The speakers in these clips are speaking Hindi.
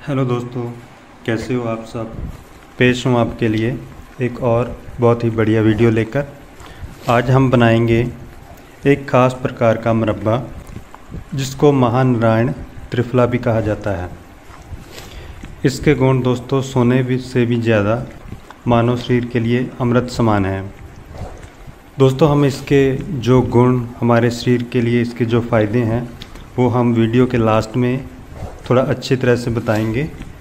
हेलो दोस्तों, कैसे हो आप सब। पेश हूँ आपके लिए एक और बहुत ही बढ़िया वीडियो लेकर। आज हम बनाएंगे एक ख़ास प्रकार का मुरब्बा जिसको महानारायण त्रिफला भी कहा जाता है। इसके गुण दोस्तों सोने से भी ज़्यादा मानव शरीर के लिए अमृत समान है। दोस्तों हम इसके जो गुण हमारे शरीर के लिए इसके जो फ़ायदे हैं वो हम वीडियो के लास्ट में थोड़ा अच्छी तरह से बताएंगे।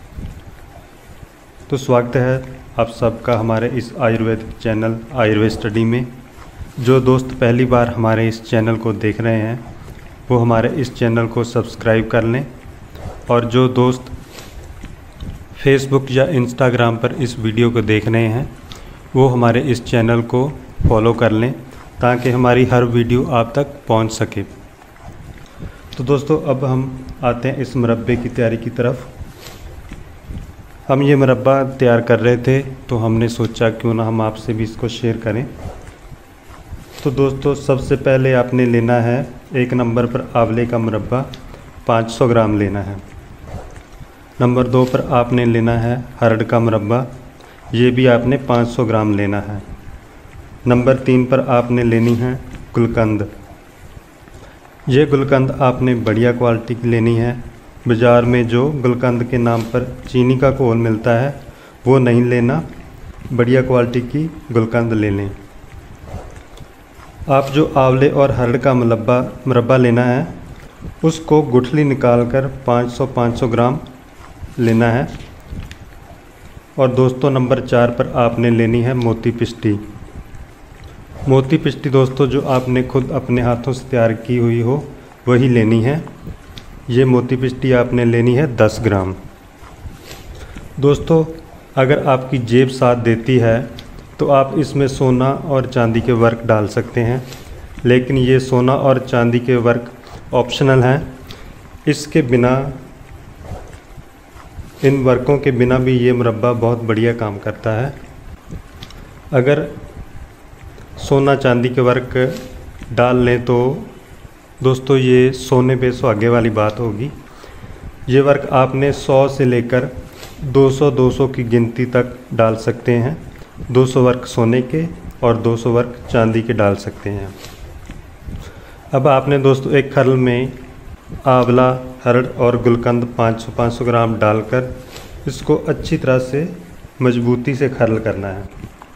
तो स्वागत है आप सबका हमारे इस आयुर्वेदिक चैनल आयुर्वेद स्टडी में। जो दोस्त पहली बार हमारे इस चैनल को देख रहे हैं वो हमारे इस चैनल को सब्सक्राइब कर लें, और जो दोस्त फेसबुक या इंस्टाग्राम पर इस वीडियो को देख रहे हैं वो हमारे इस चैनल को फॉलो कर लें ताकि हमारी हर वीडियो आप तक पहुंच सके। तो दोस्तों अब हम आते हैं इस मुरब्बे की तैयारी की तरफ। हम ये मुरब्बा तैयार कर रहे थे तो हमने सोचा क्यों ना हम आपसे भी इसको शेयर करें। तो दोस्तों सबसे पहले आपने लेना है 1 नंबर पर आंवले का मुरब्बा 500 ग्राम लेना है। नंबर 2 पर आपने लेना है हरड़ का मुरब्बा, ये भी आपने 500 ग्राम लेना है। नंबर 3 पर आपने लेनी है गुलकंद। ये गुलकंद आपने बढ़िया क्वालिटी की लेनी है। बाज़ार में जो गुलकंद के नाम पर चीनी का घोल मिलता है वो नहीं लेना, बढ़िया क्वालिटी की गुलकंद ले लें। आप जो आंवले और हरड़ का मुरब्बा लेना है उसको गुठली निकाल कर 500 ग्राम लेना है। और दोस्तों नंबर 4 पर आपने लेनी है मोती पिष्टी। मोती पिष्टी दोस्तों जो आपने खुद अपने हाथों से तैयार की हुई हो वही लेनी है। ये मोती पिष्टी आपने लेनी है 10 ग्राम। दोस्तों अगर आपकी जेब साथ देती है तो आप इसमें सोना और चांदी के वर्क डाल सकते हैं, लेकिन ये सोना और चांदी के वर्क ऑप्शनल हैं। इसके बिना, इन वर्कों के बिना भी ये मुरब्बा बहुत बढ़िया काम करता है। अगर सोना चांदी के वर्क डाल लें तो दोस्तों ये सोने पे सुहागे वाली बात होगी। ये वर्क आपने 100 से लेकर 200 की गिनती तक डाल सकते हैं। 200 वर्क सोने के और 200 वर्क चांदी के डाल सकते हैं। अब आपने दोस्तों एक खरल में आंवला, हरड़ और गुलकंद 500 ग्राम डालकर इसको अच्छी तरह से मजबूती से खरल करना है।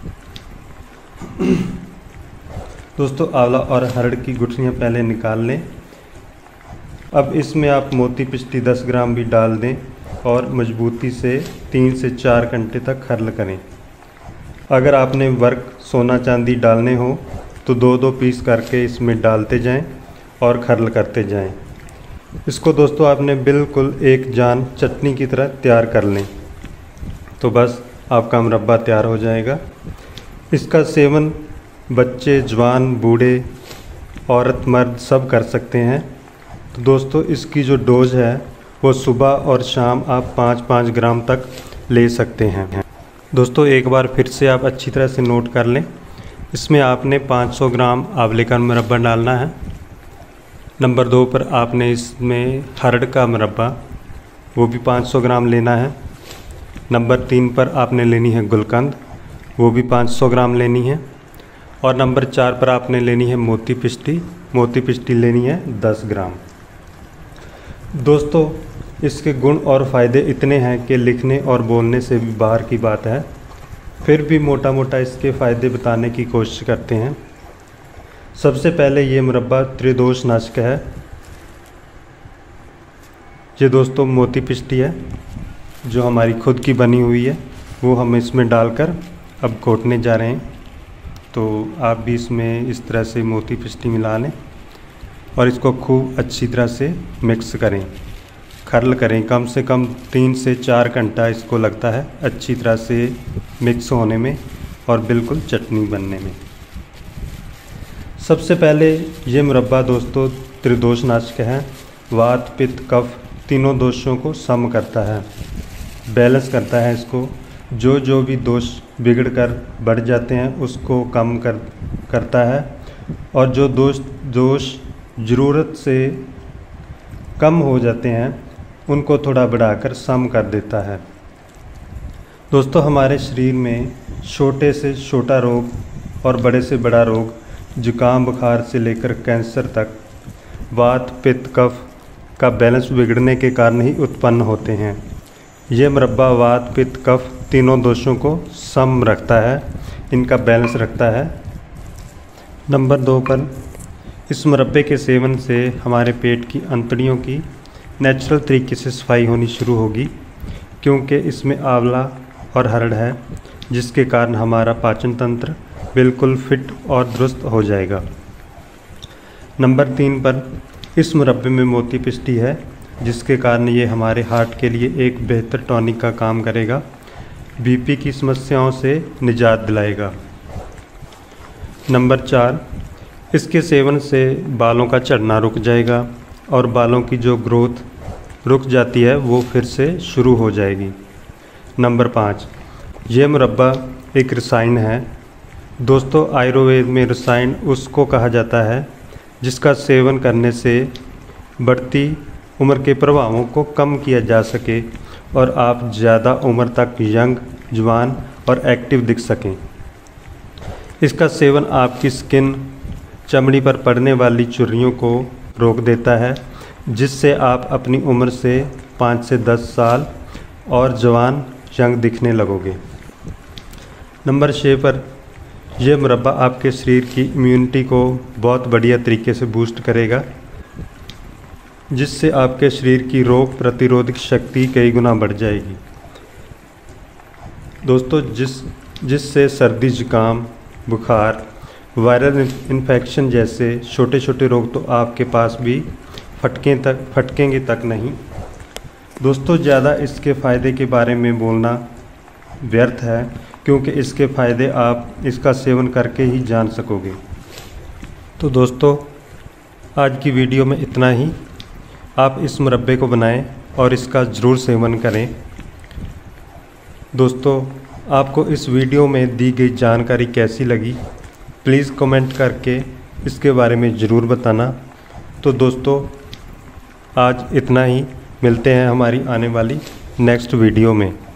दोस्तों आंवला और हरड़ की गुठलियाँ पहले निकाल लें। अब इसमें आप मोती पिष्टी 10 ग्राम भी डाल दें और मजबूती से 3 से 4 घंटे तक खरल करें। अगर आपने वर्क सोना चांदी डालने हो तो 2-2 पीस करके इसमें डालते जाएं और खरल करते जाएं। इसको दोस्तों आपने बिल्कुल एक जान चटनी की तरह तैयार कर लें तो बस आपका मुरब्बा तैयार हो जाएगा। इसका सेवन बच्चे, जवान, बूढ़े, औरत, मर्द सब कर सकते हैं। तो दोस्तों इसकी जो डोज है वो सुबह और शाम आप 5-5 ग्राम तक ले सकते हैं। दोस्तों एक बार फिर से आप अच्छी तरह से नोट कर लें। इसमें आपने 500 ग्राम आंवले का मुरब्बा डालना है। नंबर 2 पर आपने इसमें हरड़ का मुरब्बा वो भी 500 ग्राम लेना है। नंबर 3 पर आपने लेनी है गुलकंद, वो भी 500 ग्राम लेनी है। और नंबर 4 पर आपने लेनी है मोती पिष्टी लेनी है 10 ग्राम। दोस्तों इसके गुण और फ़ायदे इतने हैं कि लिखने और बोलने से भी बाहर की बात है, फिर भी मोटा मोटा इसके फ़ायदे बताने की कोशिश करते हैं। सबसे पहले ये मुरब्बा त्रिदोष नाशक है। ये दोस्तों मोती पिष्टी है जो हमारी खुद की बनी हुई है, वो हम इसमें डालकर अब घोटने जा रहे हैं। तो आप भी इसमें इस तरह से मोती पिष्टी मिला लें और इसको खूब अच्छी तरह से मिक्स करें, खरल करें। कम से कम 3 से 4 घंटा इसको लगता है अच्छी तरह से मिक्स होने में और बिल्कुल चटनी बनने में। सबसे पहले ये मुरब्बा दोस्तों त्रिदोष नाशक है। वात, पित्त, कफ तीनों दोषों को सम करता है, बैलेंस करता है। इसको जो भी दोष बिगड़ कर बढ़ जाते हैं उसको कम करता है, और जो दोष ज़रूरत से कम हो जाते हैं उनको थोड़ा बढ़ाकर सम कर देता है। दोस्तों, हमारे शरीर में छोटे से छोटा रोग और बड़े से बड़ा रोग, जुकाम बुखार से लेकर कैंसर तक, वात पित्त कफ का बैलेंस बिगड़ने के कारण ही उत्पन्न होते हैं। ये मुरब्बा वात पित्त कफ तीनों दोषों को सम रखता है, इनका बैलेंस रखता है। नंबर 2 पर, इस मुरब्बे के सेवन से हमारे पेट की अंतड़ियों की नेचुरल तरीके से सफाई होनी शुरू होगी, क्योंकि इसमें आंवला और हरड़ है, जिसके कारण हमारा पाचन तंत्र बिल्कुल फिट और दुरुस्त हो जाएगा। नंबर 3 पर, इस मुरब्बे में मोती पिष्टी है, जिसके कारण ये हमारे हार्ट के लिए एक बेहतर टॉनिक का काम करेगा, बीपी की समस्याओं से निजात दिलाएगा। नंबर 4, इसके सेवन से बालों का झड़ना रुक जाएगा और बालों की जो ग्रोथ रुक जाती है वो फिर से शुरू हो जाएगी। नंबर 5, यह मुरब्बा एक रसायन है। दोस्तों, आयुर्वेद में रसायन उसको कहा जाता है जिसका सेवन करने से बढ़ती उम्र के प्रभावों को कम किया जा सके और आप ज़्यादा उम्र तक यंग, जवान और एक्टिव दिख सकें। इसका सेवन आपकी स्किन, चमड़ी पर पड़ने वाली झुर्रियों को रोक देता है, जिससे आप अपनी उम्र से 5 से 10 साल और जवान यंग दिखने लगोगे। नंबर 6 पर, यह मुरब्बा आपके शरीर की इम्यूनिटी को बहुत बढ़िया तरीके से बूस्ट करेगा, जिससे आपके शरीर की रोग प्रतिरोधक शक्ति कई गुना बढ़ जाएगी। दोस्तों, जिससे सर्दी, जुकाम, बुखार, वायरल इन्फेक्शन जैसे छोटे छोटे रोग तो आपके पास भी फटकेंगे तक नहीं। दोस्तों, ज़्यादा इसके फ़ायदे के बारे में बोलना व्यर्थ है, क्योंकि इसके फ़ायदे आप इसका सेवन करके ही जान सकोगे। तो दोस्तों, आज की वीडियो में इतना ही। आप इस मुरब्बे को बनाएं और इसका ज़रूर सेवन करें। दोस्तों, आपको इस वीडियो में दी गई जानकारी कैसी लगी, प्लीज़ कमेंट करके इसके बारे में ज़रूर बताना। तो दोस्तों, आज इतना ही। मिलते हैं हमारी आने वाली नेक्स्ट वीडियो में।